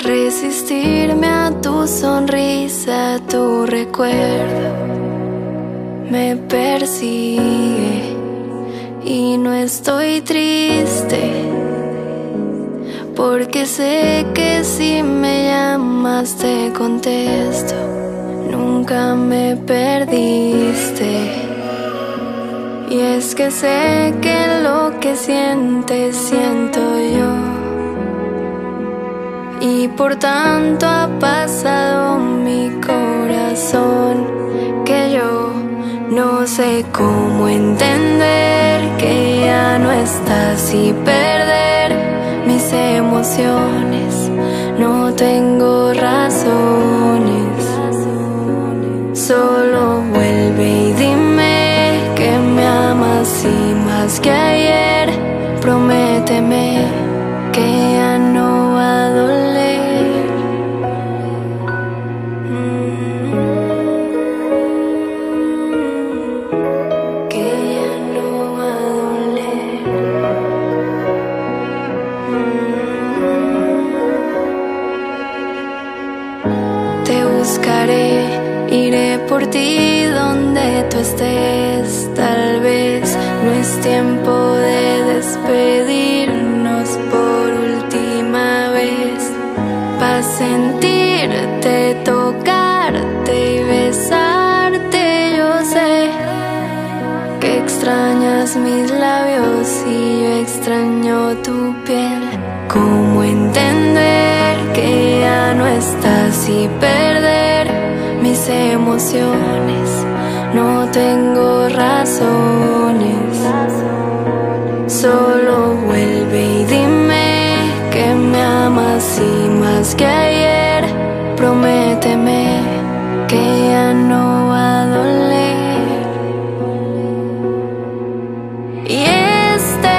Resistirme a tu sonrisa, tu recuerdo me persigue y no estoy triste, porque sé que si me llamas te contesto. Nunca me perdiste. Y es que sé que lo que sientes siento yo, y por tanto ha pasado mi corazón, que yo no sé cómo entender que ya no estás y perder mis emociones. No tengo razones. Solo vuelve y dime que me amas y más que ayer. Prométeme que ya no va a doler. Que ya no va a doler. Te buscaré, iré por ti donde tú estés. Tal vez no es tiempo de despedirnos por última vez, pa' sentirte, tocarte y besarte. Yo sé que extrañas mis labios y yo extraño tu piel. ¿Cómo entender que ya no estás y perder mis emociones? No tengo razones. Solo vuelve y dime que me amas y más que ayer. Prométeme que ya no va a doler. Y este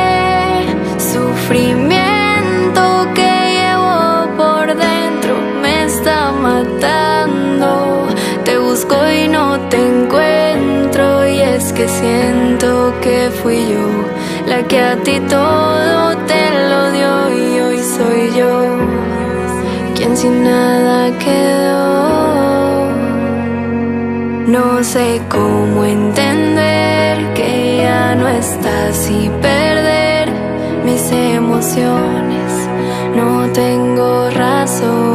sufrimiento que llevo por dentro me está matando. Te busco y no te encuentro, y es que siento que fui yo la que a ti todo te lo dio, y hoy soy yo quien sin nada quedó. No sé cómo entender que ya no estás y perder mis emociones. No tengo razón.